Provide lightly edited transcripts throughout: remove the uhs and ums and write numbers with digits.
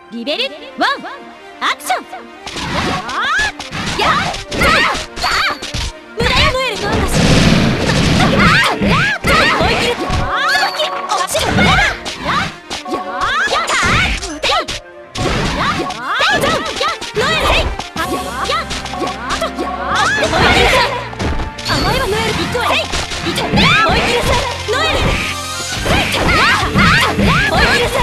リベル1アクション。やっ無駄よノエル。どうだし思い切る。Tsubaki落ちる。ノエル甘いわノエル。行くわ。思い切るさノエル。思い切るさ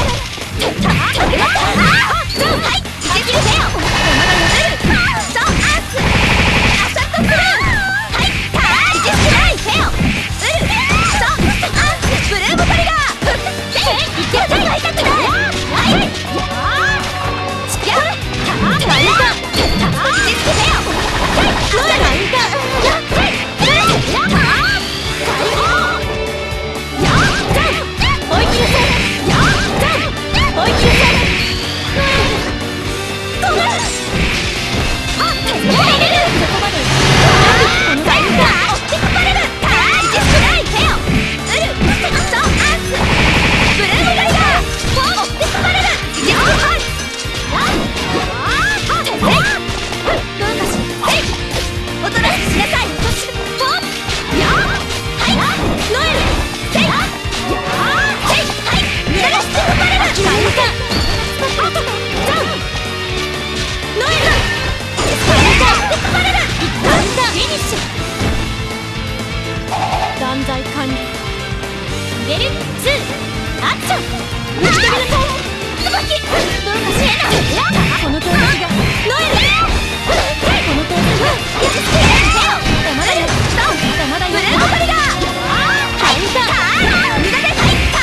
断罪完了。レベル2アクション。抜き取りなさいTsubaki。どうかしえな。この投撃がノエル。この投撃がまだよ。まだよ。ブルーボトルがカウンター。無駄です。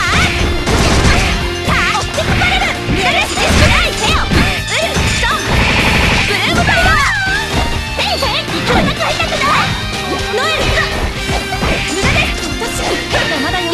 追ってこかれる。無駄です。ブルーボトルが行かなく会いたくないノエル。まだよ。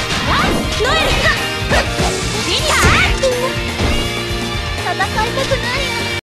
戦いたくない。